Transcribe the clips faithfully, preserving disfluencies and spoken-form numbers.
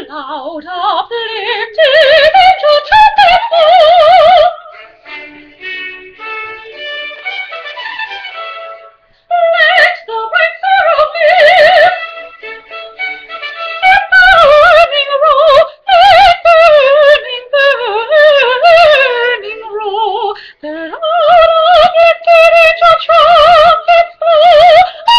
loud uplifted angel trumpet blow. Let the bright seraphim in burning row, in burning, burning row, the loud uplifted angel trumpet blow.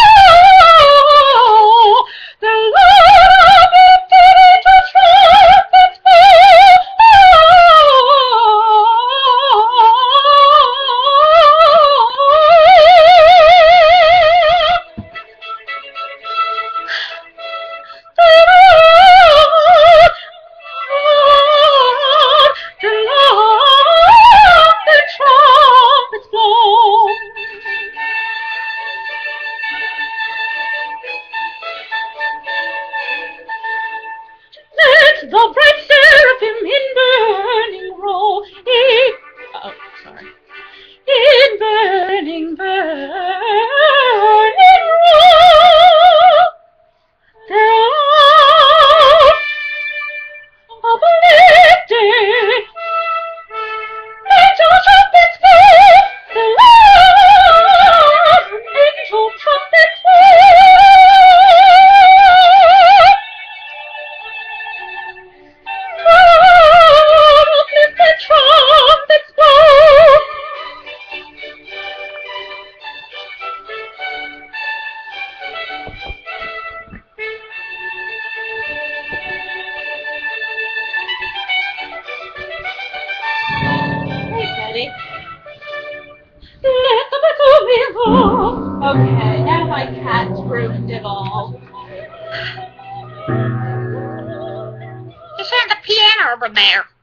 Oh, the loud uplifted angel trumpet blow. The bright seraphim in burning row, in, oh, sorry, in burning, burning row, they're all uplifted, angel trumpets blow, the loud angel trumpets blow. Let the battle be won. Okay, now my cat's ruined it all. Just have the piano over there.